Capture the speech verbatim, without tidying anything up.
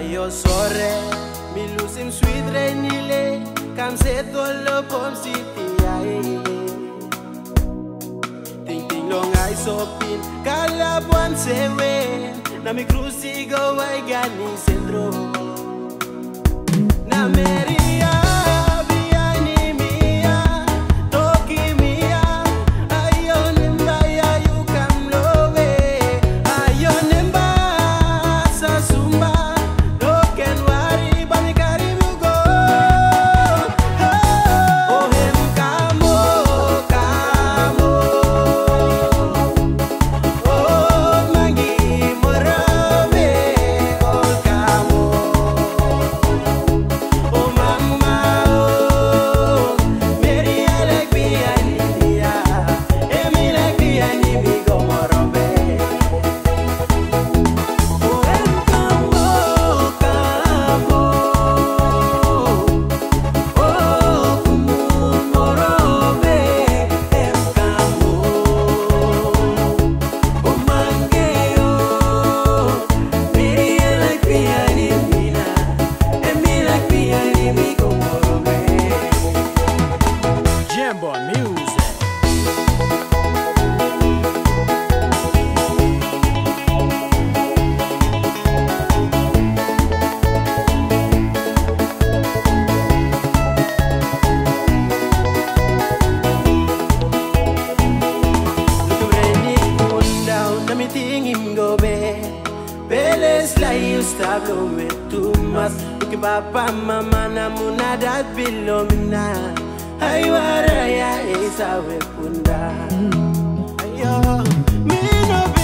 Ayo sore, mi lusim sweet rainile, kam se tolo pom city ay. Ting ting long ay sopin, kala buwan sewe, na mi crucigo ay gani sendro. Na meria, biani mia, toki mia, ayo nemba ya you kam lowe, ayo nemba sa sumba. Beles la yustablo me tumas Uki papa mama na muna dat bilomina Aywara ya isa we punda Ayo, mi no